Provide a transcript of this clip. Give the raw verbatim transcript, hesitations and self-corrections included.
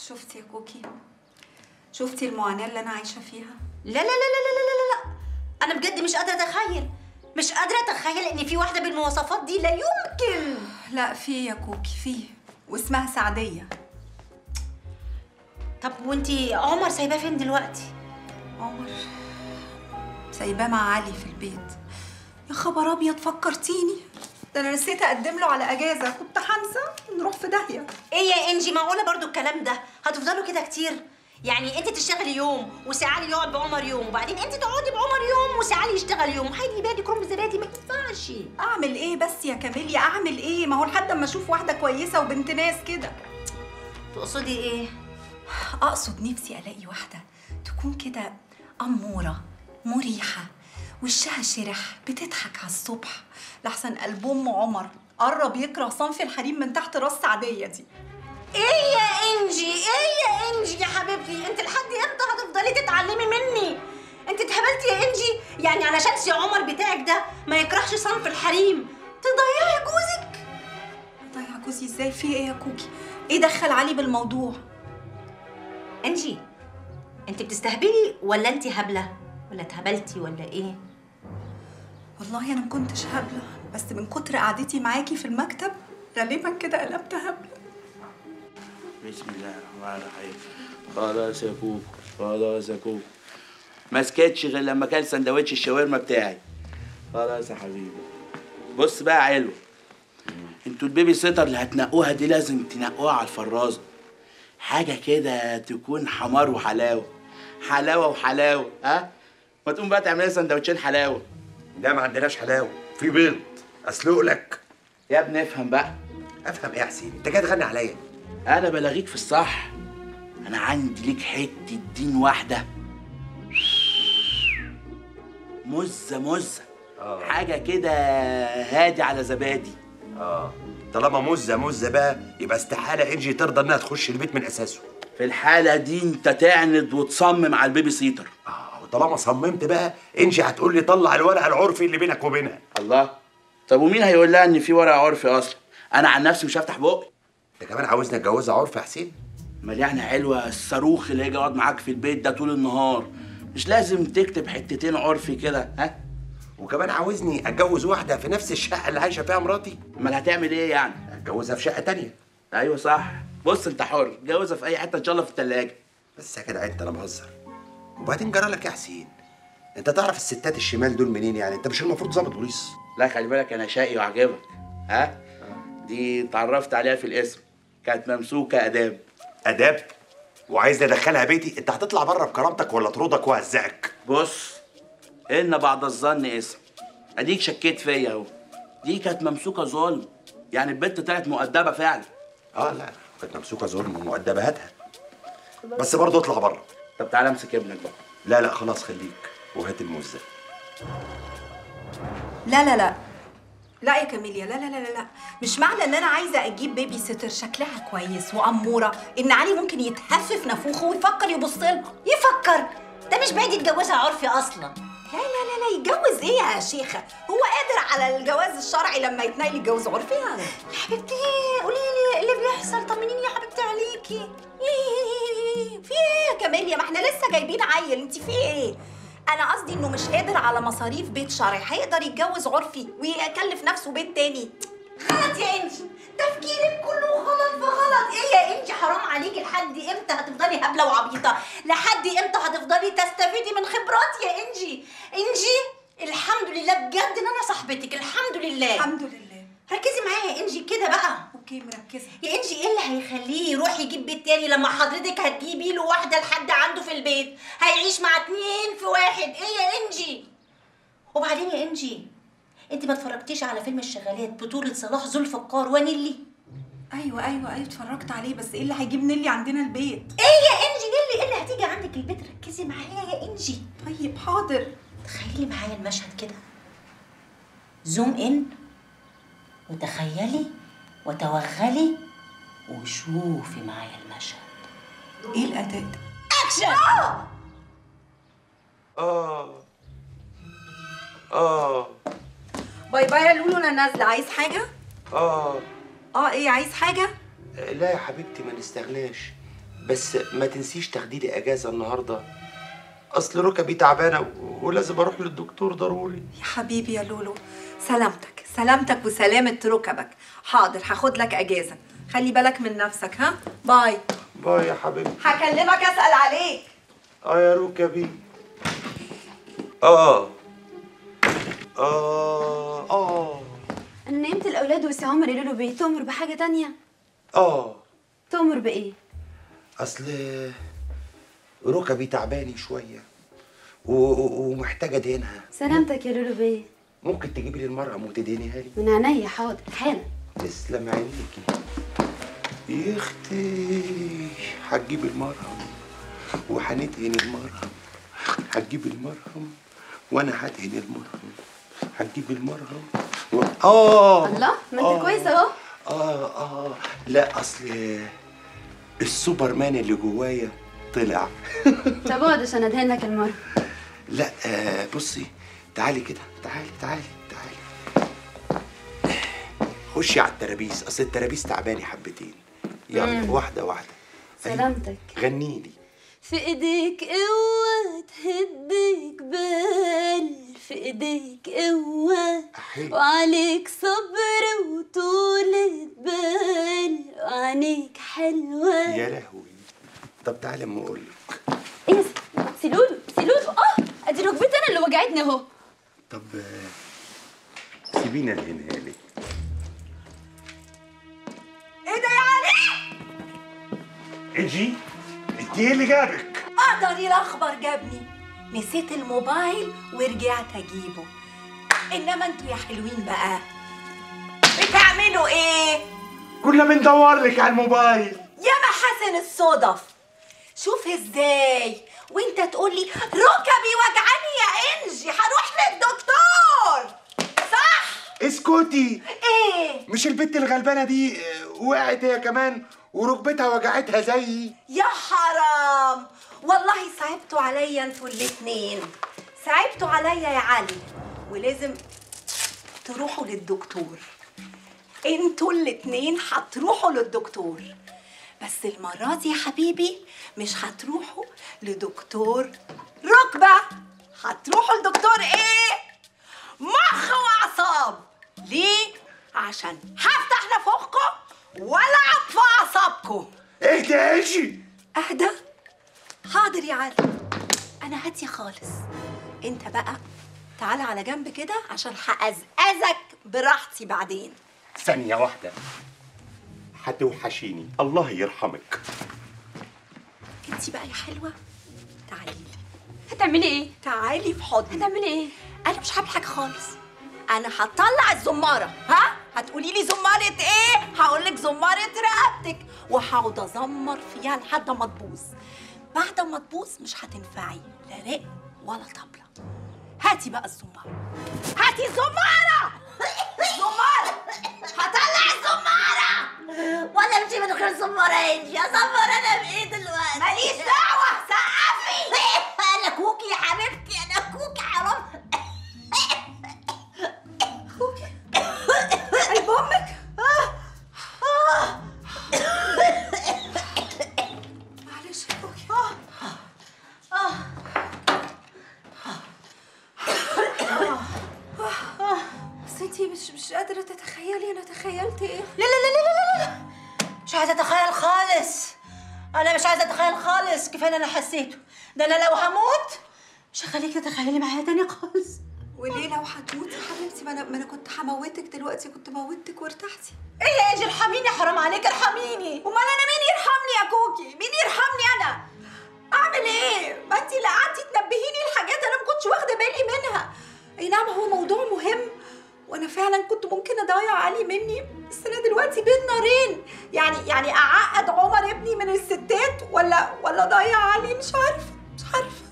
شفتي يا كوكي؟ شفتي المعاناة اللي أنا عايشة فيها؟ لا لا لا لا لا لا لا لا، أنا بجد مش قادرة أتخيل، مش قادرة أتخيل إن في واحدة بالمواصفات دي، لا يمكن. لا في يا كوكي، في، واسمها سعدية. طب وأنتي عمر سايباه فين دلوقتي؟ عمر سايباه مع علي في البيت. يا خبر أبيض، فكرتيني، ده أنا نسيت أقدم له على أجازة، كنت هنسى نروح في داهية. إيه يا إنجي، معقولة برضو الكلام ده؟ هتفضلوا كده كتير؟ يعني انت تشتغلي يوم وسعالي يقعد بعمر يوم، وبعدين انت تقعدي بعمر يوم وسعالي يشتغل يوم، هيجي بالك كرنب زبادي؟ ما ينفعش. اعمل ايه بس يا كاميليا، اعمل ايه؟ ما هو لحد اما اشوف واحده كويسه وبنت ناس كده. تقصدي ايه؟ اقصد نفسي الاقي واحده تكون كده اموره مريحه، وشها شرح، بتضحك على الصبح، لحسن قلب ام عمر قرب يكره صنف الحريم من تحت راس سعديه دي. ايه يا انجي، ايه يا انجي يا حبيبتي، انت لحد امتى هتفضلي تتعلمي مني؟ انت اتهبلتي يا انجي؟ يعني علشان سي عمر بتاعك ده ما يكرهش صنف الحريم تضيعي جوزك؟ ضيع جوزي ازاي؟ في ايه يا كوكي؟ ايه دخل علي بالموضوع؟ انجي انت بتستهبلي ولا انت هبله ولا اتهبلتي ولا ايه؟ والله انا ما كنتش هبله، بس من كتر قعدتي معاكي في المكتب غالبا كده قلبت هبله. بسم الله الرحمن الرحيم. خلاص يا كوكو، خلاص يا كوكو، ما سكتش غير لما كان سندوتش الشاورما بتاعي. خلاص يا حبيبي. بص بقى يا علو، انتوا البيبي سيتر اللي هتنقوها دي لازم تنقوها على الفرازه، حاجه كده تكون حمار وحلاوه، حلاوه وحلاوه. ها ما تقوم بقى تعمل لي سندوتشين حلاوه. لا ما عندناش حلاوه، في بيض اسلق لك. يا ابني افهم بقى. افهم ايه يا حسين؟ انت جاي تغني عليا؟ انا بلاغيك في الصح، انا عندي ليك حته دين واحده مزه مزه، آه. حاجه كده هادي على زبادي. اه طالما مزه مزه بقى يبقى استحاله انجي ترضى انها تخش البيت من اساسه. في الحاله دي انت تعند وتصمم على البيبي سيتر. اه وطالما صممت بقى انجي هتقول لي طلع الورق العرفي اللي بينك وبينها. الله، طب ومين هيقول لها ان في ورق عرفي اصلا؟ انا عن نفسي مش هفتح بقي. انت كمان عاوزني اتجوزها عرفي يا حسين؟ امال يعني حلوه الصاروخ اللي هيجي يقعد معاك في البيت ده طول النهار، مش لازم تكتب حتتين عرفي كده؟ ها؟ وكمان عاوزني اتجوز واحده في نفس الشقه اللي عايشه فيها مراتي؟ امال هتعمل ايه يعني؟ اتجوزها في شقه تانية. ايوه صح، بص انت حر، جوزها في اي حته ان شاء الله في الثلاجه. بس يا جدع انت انا بهزر. وبعدين جرى لك يا حسين، انت تعرف الستات الشمال دول منين يعني؟ انت مش المفروض ضابط بوليس؟ لا خلي بالك انا شقي وعجبك. ها؟ دي اتعرفت عليها في الاسم، كانت ممسوكه اداب. اداب؟ وعايز ادخلها بيتي؟ انت هتطلع بره بكرامتك ولا اطردك وهزقك؟ بص، ان بعد الظن اسم، اديك شكيت فيا اهو. دي كانت ممسوكه ظلم، يعني البنت طلعت مؤدبه فعلا. اه لا كانت ممسوكه ظلم ومؤدبه، هاتها بس برضه اطلع بره. طب تعالى امسك ابنك بقى. لا لا خلاص خليك وهات الموزه. لا لا لا لا يا كاميليا، لا لا لا لا مش معنى ان انا عايزه اجيب بيبي سيتر شكلها كويس واموره ان علي ممكن يتهفف نافوخه ويفكر يبص لها. يفكر؟ ده مش بعيد يتجوزها عرفي اصلا. لا لا لا لا يتجوز ايه يا شيخه؟ هو قادر على الجواز الشرعي لما يتنقل يتجوز عرفي؟ يا حبيبتي قولي لي اللي بيحصل، طمنيني يا حبيبتي عليكي. في ايه يا كاميليا؟ ما احنا لسه جايبين عيل، انت في ايه؟ انا قصدي انه مش قادر على مصاريف بيت شرعي، هيقدر يتجوز عرفي ويكلف نفسه بيت تاني. غلط يا انجي، تفكيرك كله غلط في غلط. ايه يا انجي حرام عليكي، لحد امتى هتفضلي هبله وعبيطه؟ لحد امتى هتفضلي تستفيدي من خبراتي يا انجي؟ انجي الحمد لله بجد ان انا صاحبتك، الحمد لله. الحمد لله. ركزي معايا يا انجي كده بقى. اوكي مركزه. يا انجي ايه اللي هيخليه يروح يجيب بيت تاني لما حضرتك هتجيبي له واحده لحد عنده في البيت؟ هيعيش مع اتنين في واحد. ايه يا انجي؟ وبعدين يا انجي انت ما اتفرجتيش على فيلم الشغالات بطولة صلاح ذو الفقار ونيلي؟ ايوه ايوه ايوه اتفرجت عليه، بس ايه اللي هيجيب نيلي عندنا البيت؟ ايه يا انجي نيلي ايه اللي هتيجي عندك البيت؟ ركزي معايا يا انجي. طيب حاضر. تخيلي معايا المشهد كده، زوم ان وتخيلي وتوغلي وشوفي معايا المشهد. ايه الاداء ده؟ اكشن. اه اه اه باي باي يا لولو، انا نازله. عايز حاجه؟ اه اه ايه عايز حاجه؟ لا يا حبيبتي ما نستغلاش، بس ما تنسيش تاخدي لي اجازه النهارده، اصل ركبي تعبانه ولازم اروح للدكتور ضروري. يا حبيبي يا لولو، سلامتك سلامتك وسلامة ركبك. حاضر هاخد لك اجازة، خلي بالك من نفسك. ها، باي باي يا حبيبتي. هكلمك اسأل عليك. اه يا ركبي. اه اه اه انا نمت الاولاد وسي عمر يقولوا له بيه. تؤمر بحاجه تانية؟ اه تؤمر بايه؟ اصل ركبي تعباني شويه و- و- ومحتاجه ادهنها. سلامتك يا لولو بيه. ممكن تجيبي لي المرهم وتدهنيها لي؟ من عينيا حاضر حالا. تسلم عينيكي يا اختي. هتجيب المرهم وهندهن المرهم، هتجيب المرهم وانا هدهن المرهم، هتجيب المرهم و... اه الله، ما انت آه. كويس اهو. اه اه لا اصل السوبرمان اللي جوايا طلع. طب اقعد عشان ادهن لك المره. لا آه بصي، تعالي كده، تعالي تعالي تعالي خشي على الترابيز، اصل الترابيز تعباني حبتين. يلا مم. واحده واحده. سلامتك. غنيلي. في ايديك قوة تهدي جبال، في ايديك قوة أحيي. وعليك صبر وطولة بال وعينيك حلوة. يا لهوي. طب تعالي اما اقول لك. ايه يا س- سيلولو سيلولو اه ادي ركبتي انا اللي وجعتني اهو. طب آه، سيبينا ادهنها لك. ايه ده يا علي؟ اجي انت ايه اللي جابك؟ اقدر الاخبر جابني، نسيت الموبايل ورجعت اجيبه. انما انتوا يا حلوين بقى بتعملوا ايه؟ كنا بندور لك على الموبايل. يا محاسن الصدف، شوف ازاي وانت تقول لي ركبي وجعاني يا انجي هروح للدكتور، صح؟ اسكتي. ايه؟ مش البت الغلبانه دي آه، وقعت هي كمان وركبتها وجعتها زيي؟ يا حرام، والله صعبتوا عليا انتوا الاتنين، صعبتوا عليا يا علي، ولازم تروحوا للدكتور. انتوا الاتنين هتروحوا للدكتور، بس المرة دي يا حبيبي مش هتروحوا لدكتور ركبة، هتروحوا لدكتور ايه؟ مخ واعصاب. ليه؟ عشان هفتح نافوخكم والعب في اعصابكم. اهدى يا ايجي. اهدى؟ حاضر يا علي، انا هاديه خالص. انت بقى تعالى على جنب كده عشان هقزقزك براحتي بعدين. ثانيه واحده، هتوحشيني الله يرحمك. انت بقى يا حلوه تعالي لي، هتعملي ايه؟ تعالي في حضني. هتعملي ايه؟ انا مش هعمل حاجه خالص، انا هطلع الزماره. ها، هتقولي لي زماره ايه؟ هقول لك زماره رقبتك، وهقعد ازمر فيها لحد ما تبوظ. بعد ما تبوظ مش هتنفعي لا رق ولا طبله. هاتي بقى الزماره، هاتي الزماره. الزماره، هطلع الزماره. ولا امشي من غير زمارة يا انجي، اصبر انا بايه دلوقتي؟ ماليش دعوه، سقفي. انا كوكي يا حبيبتي، انا كوكي حرام. قلب امك. معلش يا كوكي. بس انتي مش مش قادره تتخيلي انا تخيلت ايه. لا لا لا لا لا لا، مش عايزه اتخيل خالص، انا مش عايزه اتخيل خالص. كفايه اللي انا حسيته ده. انا لو هموت مش هخليكي تتخيلي معايا تاني خالص. وليه لو هتموتي يا حبيبتي؟ ما انا ما انا كنت هموتك دلوقتي، كنت موتك وارتحتي. ايه يا انجي، ارحميني حرام عليك، ارحميني. امال انا مين يرحمني يا كوكي؟ مين يرحمني انا؟ اعمل ايه؟ ما انتي اللي قعدتي تنبهيني لحاجات انا ما كنتش واخده بالي منها. اي نعم هو موضوع مهم، وانا فعلا كنت ممكن اضيع علي مني، بس انا دلوقتي بين نارين. يعني يعني اعقد عمر ابني من الستات ولا ولا اضيع علي؟ مش عارفه.